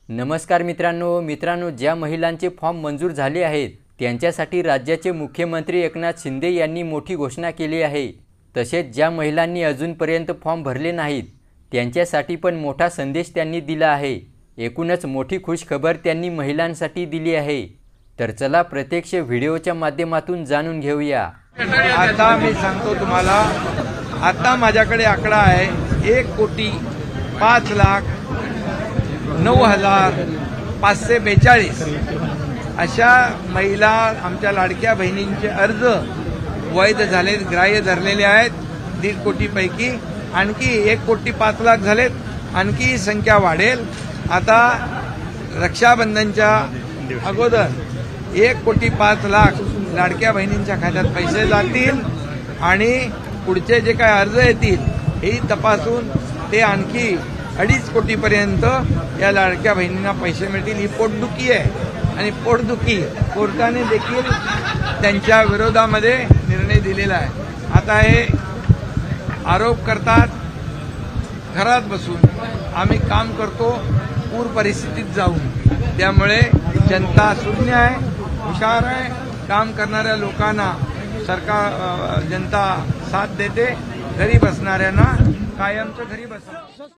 नमस्कार मित्रांनो, ज्या महिलांचे फॉर्म मंजूर झाले आहेत त्यांच्यासाठी राज्याचे मुख्यमंत्री एकनाथ शिंदे यांनी मोठी घोषणा केली आहे। तसेच ज्या महिलांनी अजूनपर्यंत फॉर्म भरले नाहीत त्यांच्यासाठी पण मोठा संदेश त्यांनी दिला आहे। एकूणच मोठी खुश खबर त्यांनी महिलांसाठी दिली आहे। तर चला प्रत्यक्ष व्हिडिओच्या माध्यमातून जाणून घेऊया। आता मी सांगतो तुम्हाला, आता माझ्याकडे आकडा आहे 1,05,09,542 अशा महिला आमच्या लाडक्या बहिणींचे अर्ज वैध झालेत, ग्राह्य धरलेले आहेत। 1.5 कोटीपैकी आणखी 1,05,00,000 झालेत, आणखी ही संख्या वाढेल। आता रक्षाबंधनच्या अगोदर 1,05,00,000 लाडक्या बहिणींच्या खात्यात पैसे जातील आणि पुढचे जे काय अर्ज येतील हे तपासून ते आणखी 2.5 कोटीपर्यंत या लाडक्या बहिणींना पैसे मिळतील। ही पोटदुखी आहे आणि पोटदुखी कोर्टाने देखील त्यांच्या विरोधामध्ये निर्णय दिलेला आहे। आता हे आरोप करतात घरात बसून, आम्ही काम करतो पूर परिस्थितीत जाऊन। त्यामुळे जनता शून्य आहे, हुशार आहे, काम करणाऱ्या लोकांना जनता साथ देते, घरी बसणाऱ्यांना कायमचं घरी बसा।